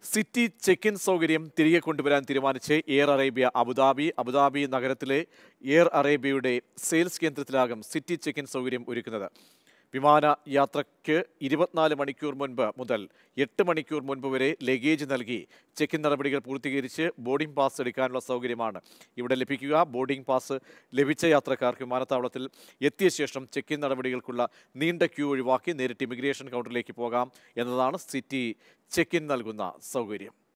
City check in സൗകര്യം തിരികെ കൊണ്ടുവരാൻ തീരുമാനിച്ച് എയർ അറേബ്യ അബുദാബി നഗരത്തിലെ എയർ അറേബ്യയുടെ സെയിൽസ് കേന്ദ്രത്തിലാകും സിറ്റി ചെക്ക് ഇൻ സൗകര്യം ഒരുക്കുന്നത്. വിമാന യാത്രയ്ക്ക് 24 മണിക്കൂർ മുൻപ് മുതൽ 8 മണിക്കൂർ മുൻപ് വരെ ലഗേജ് നൽകി ചെക്ക് ഇൻ നടപടികൾ പൂർത്തീകരിച്ച് ബോർഡിംഗ് പാസ് എടുക്കാനുള്ള സൗകര്യമാണ് ഇവിടെ ലഭിക്കുക. ബോർഡിംഗ് പാസ് ലഭിച്ച യാത്രക്കാർക്ക് വിമാനത്താവളത്തിൽ എത്തിയ ശേഷം ചെക്ക് ഇൻ നടപടികൾക്കുള്ള നീണ്ട ക്യൂ ഒഴിവാക്കി നേരിട്ട് ഇമിഗ്രേഷൻ കൗണ്ടറിലേക്ക് പോകാം എന്നതാണ് സിറ്റി ചെക്ക് ഇൻ നൽകുന്ന സൗകര്യം.